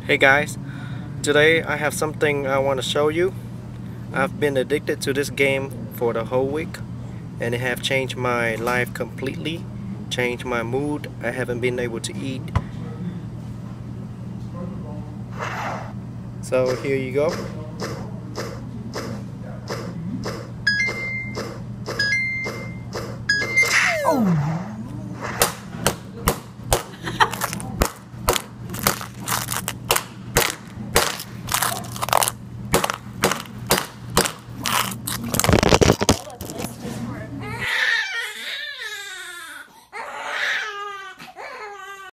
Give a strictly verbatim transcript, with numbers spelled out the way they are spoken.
Hey guys, today I have something I want to show you. I've been addicted to this game for the whole week and it have changed my life completely, changed my mood. I haven't been able to eat. So here you go. Oh.